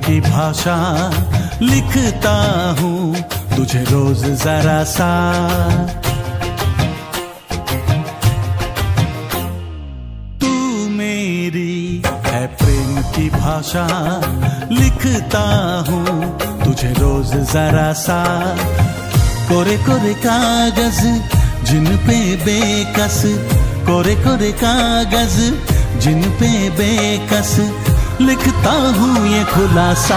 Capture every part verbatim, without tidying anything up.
की भाषा लिखता हूँ तुझे रोज जरा सा। तू मेरी है प्रेम की भाषा लिखता हूँ तुझे रोज जरा सा। कोरे कोरे कागज जिन पे बेकस, कोरे कोरे कागज जिन पे बेकस लिखता हूँ ये खुलासा।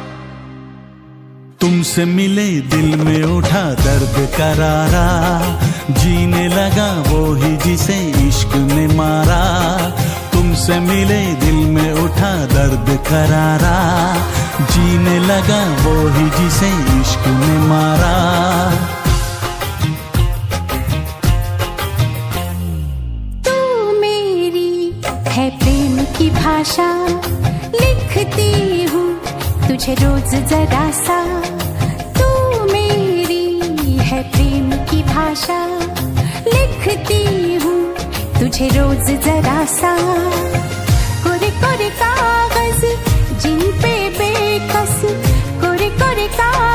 तुमसे मिले दिल में उठा दर्द करारा, जीने लगा वो ही जिसे इश्क ने मारा। तुमसे मिले दिल में उठा दर्द करारा, जीने लगा वो ही जिसे इश्क ने मारा। तू मेरी है प्रेम की भाषा लिखती हूँ तुझे रोज जरा सा। तू मेरी है प्रेम की भाषा लिखती हूँ तुझे रोज जरा सा। कोरे कोरे कागज जिन पे बेकस, कोरे कोरे कागज